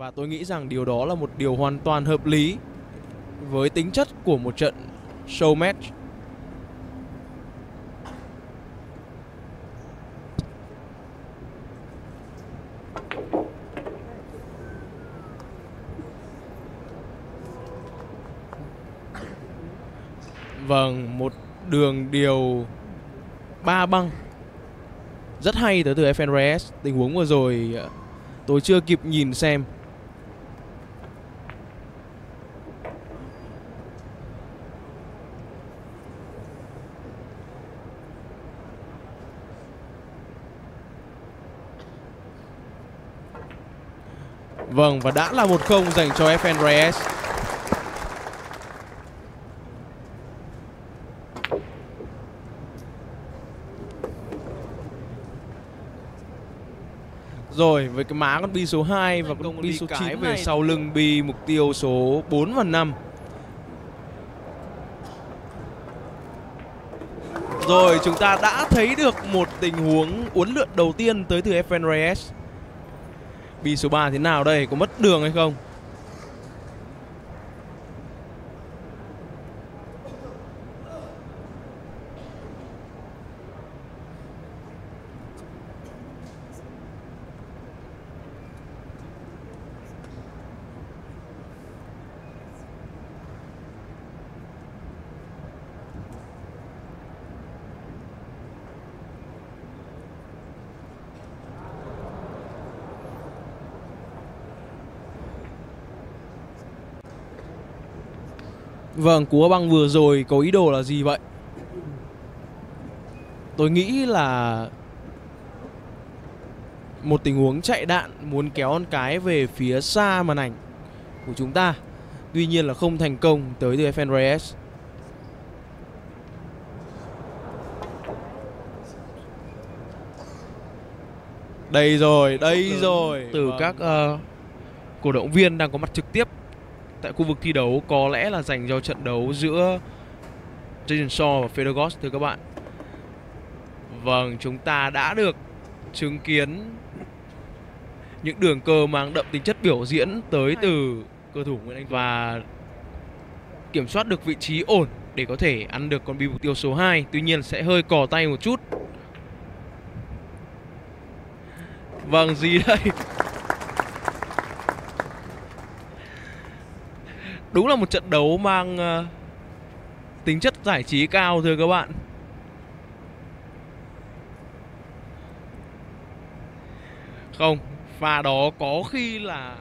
Và tôi nghĩ rằng điều đó là một điều hoàn toàn hợp lý với tính chất của một trận show match. Vâng, một đường điều 3 băng rất hay tới từ FN Reyes. Tình huống vừa rồi tôi chưa kịp nhìn xem. Vâng, và đã là 1-0 dành cho FN Reyes. Rồi, với cái má con bi số 2 và con bi số 9 về sau lưng bi mục tiêu số 4 và 5. Rồi, chúng ta đã thấy được một tình huống uốn lượn đầu tiên tới từ FN Reyes. Bi số 3 thế nào đây? Có mất đường hay không? Vâng, cú băng vừa rồi có ý đồ là gì vậy? Tôi nghĩ là một tình huống chạy đạn muốn kéo con cái về phía xa màn ảnh của chúng ta. Tuy nhiên là không thành công tới từ FN Reyes. Đây rồi, đây rồi. Từ các cổ động viên đang có mặt trực tiếp tại khu vực thi đấu, có lẽ là dành cho trận đấu giữa Jason Shaw và Fedorgos thưa các bạn. Vâng, chúng ta đã được chứng kiến những đường cơ mang đậm tính chất biểu diễn tới từ cơ thủ Nguyễn Anh và kiểm soát được vị trí ổn để có thể ăn được con bi mục tiêu số 2. Tuy nhiên sẽ hơi cò tay một chút. Vâng, gì đây? Đúng là một trận đấu mang tính chất giải trí cao thưa các bạn. Không, pha đó có khi là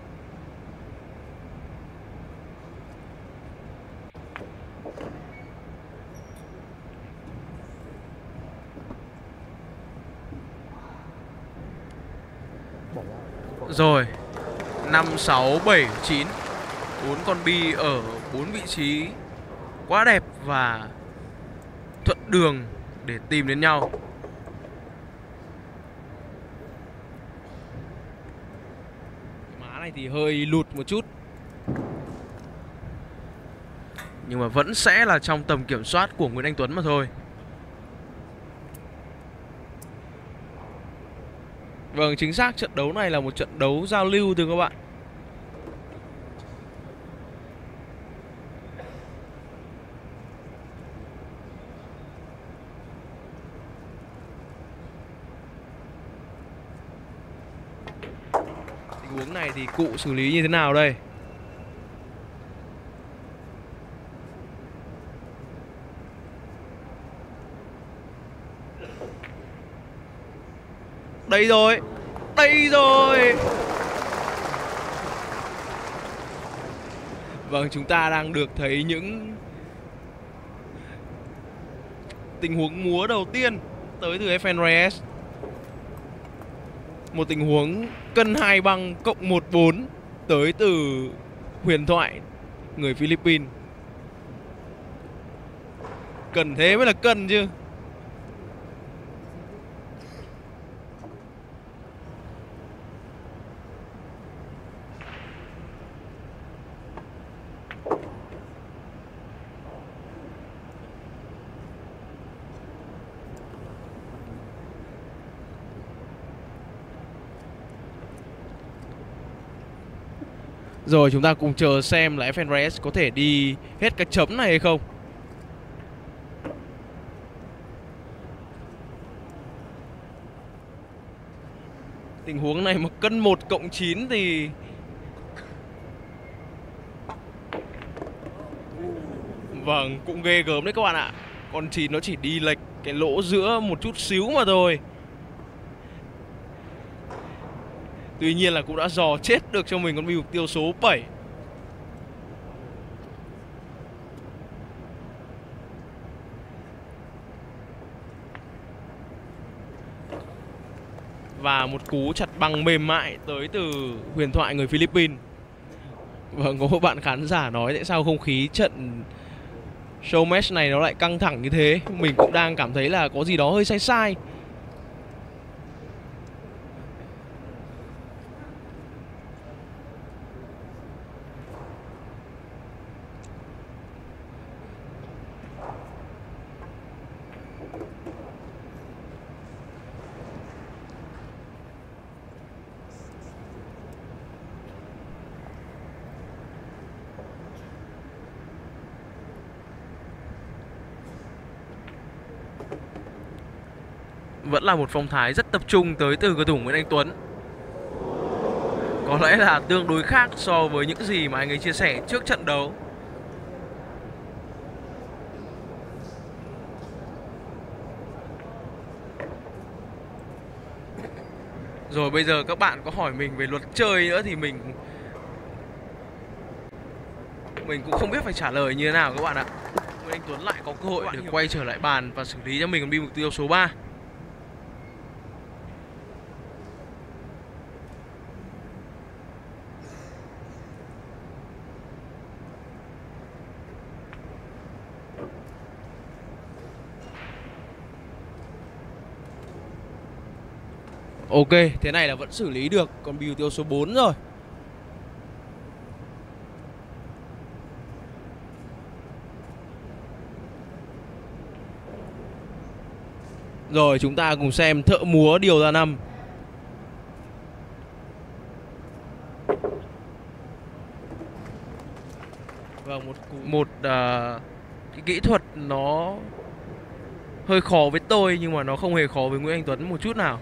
rồi 5, 6, 7, 9 4 con bi ở 4 vị trí quá đẹp và thuận đường để tìm đến nhau. Má này thì hơi lụt một chút, nhưng mà vẫn sẽ là trong tầm kiểm soát của Nguyễn Anh Tuấn mà thôi. Vâng, chính xác, trận đấu này là một trận đấu giao lưu thưa các bạn. Tình huống này thì cụ xử lý như thế nào đây? Đây rồi, đây rồi. Vâng, chúng ta đang được thấy những tình huống múa đầu tiên tới từ FN Reyes. Một tình huống cân 2 băng cộng 1-4 tới từ huyền thoại người Philippines. Cần thế mới là cần chứ. Rồi chúng ta cùng chờ xem là FNRS có thể đi hết cái chấm này hay không. Tình huống này mà cân 1+9 thì vâng, cũng ghê gớm đấy các bạn ạ. Con 9 nó chỉ đi lệch cái lỗ giữa một chút xíu mà thôi. Tuy nhiên là cũng đã dò chết được cho mình con mục tiêu số 7. Và một cú chặt băng mềm mại tới từ huyền thoại người Philippines. Vâng, có một bạn khán giả nói tại sao không khí trận show match này nó lại căng thẳng như thế. Mình cũng đang cảm thấy là có gì đó hơi sai sai. Vẫn là một phong thái rất tập trung tới từ cầu thủ Nguyễn Anh Tuấn. Có lẽ là tương đối khác so với những gì mà anh ấy chia sẻ trước trận đấu. Rồi bây giờ các bạn có hỏi mình về luật chơi nữa thì mình cũng không biết phải trả lời như thế nào các bạn ạ. Nguyễn Anh Tuấn lại có cơ hội để quay trở lại bàn và xử lý cho mình con bi mục tiêu số 3. Ok, thế này là vẫn xử lý được con bi mục tiêu số 4 rồi. Rồi chúng ta cùng xem thợ múa điều ra 5. Vâng, một cái kỹ thuật nó hơi khó với tôi nhưng mà nó không hề khó với Nguyễn Anh Tuấn một chút nào.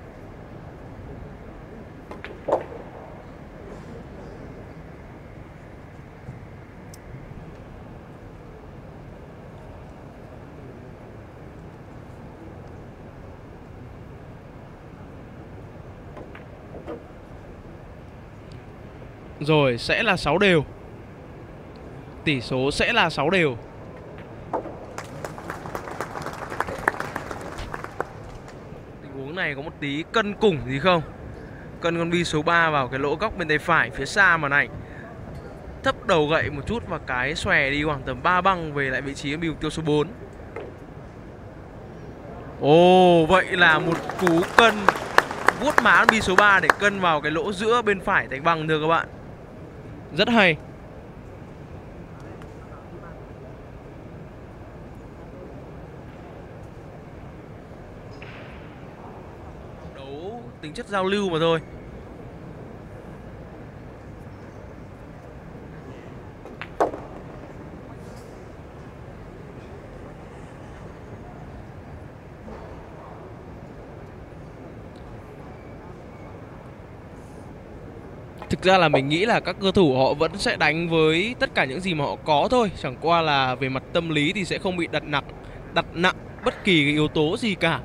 Rồi sẽ là 6 đều. Tỷ số sẽ là 6 đều. Tình huống này có một tí cân củng gì không? Cân con bi số 3 vào cái lỗ góc bên tay phải phía xa màn ảnh. Thấp đầu gậy một chút và cái xòe đi khoảng tầm 3 băng về lại vị trí con bi mục tiêu số 4. Ồ, vậy là một cú cân vuốt má con bi số 3 để cân vào cái lỗ giữa bên phải đánh băng thưa các bạn. Rất hay. Đấu tính chất giao lưu mà thôi. Thực ra là mình nghĩ là các cơ thủ họ vẫn sẽ đánh với tất cả những gì mà họ có thôi. Chẳng qua là về mặt tâm lý thì sẽ không bị đặt nặng bất kỳ cái yếu tố gì cả.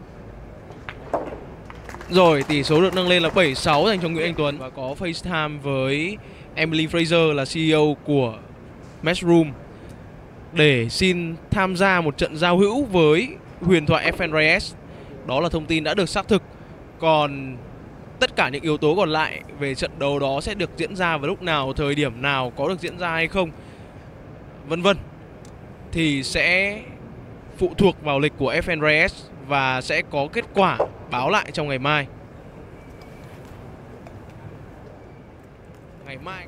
Rồi tỷ số được nâng lên là 7-6 dành cho Nguyễn Anh Tuấn. Và có FaceTime với Emily Fraser là CEO của Matchroom để xin tham gia một trận giao hữu với huyền thoại FNRS. Đó là thông tin đã được xác thực. Còn tất cả những yếu tố còn lại về trận đấu đó sẽ được diễn ra vào lúc nào, thời điểm nào, có được diễn ra hay không, vân vân, thì sẽ phụ thuộc vào lịch của FNRS và sẽ có kết quả báo lại trong ngày mai. Ngày mai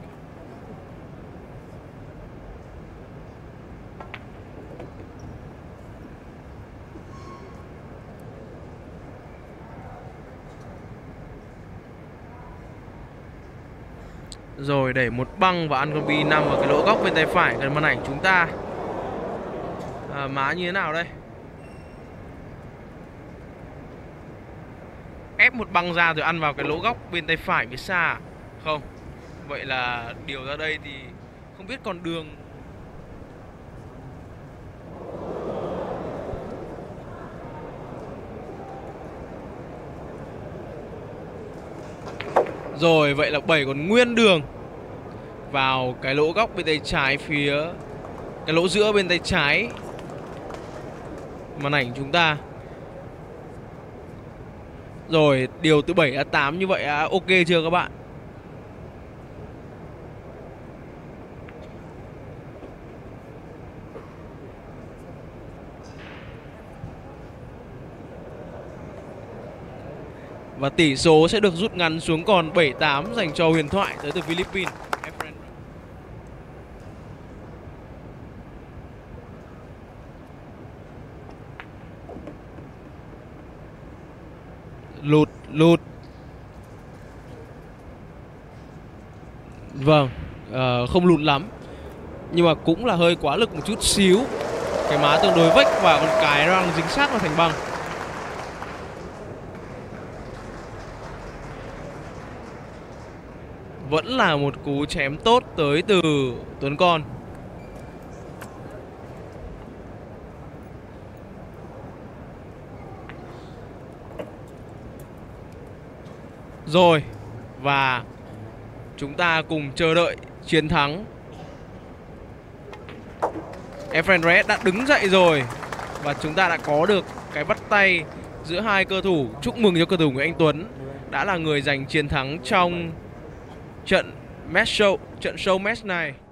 Rồi đẩy một băng và ăn con bi 5 vào cái lỗ góc bên tay phải gần màn ảnh chúng ta. Má như thế nào đây? Ép một băng ra rồi ăn vào cái lỗ góc bên tay phải phía xa. Không. Vậy là điều ra đây thì không biết còn đường. Rồi vậy là 7 còn nguyên đường vào cái lỗ góc bên tay trái phía, cái lỗ giữa bên tay trái màn ảnh chúng ta. Rồi điều từ 7 ra 8 như vậy ok chưa các bạn? Và tỷ số sẽ được rút ngắn xuống còn 7-8 dành cho huyền thoại tới từ Philippines. Lụt. Vâng, không lụt lắm, nhưng mà cũng là hơi quá lực một chút xíu. Cái má tương đối vách và con cái đang dính sát vào thành băng. Vẫn là một cú chém tốt tới từ Tuấn Con. Rồi, và chúng ta cùng chờ đợi chiến thắng. Efren Reyes đã đứng dậy rồi và chúng ta đã có được cái bắt tay giữa hai cơ thủ. Chúc mừng cho cơ thủ Nguyễn Anh Tuấn đã là người giành chiến thắng trong trận show match này.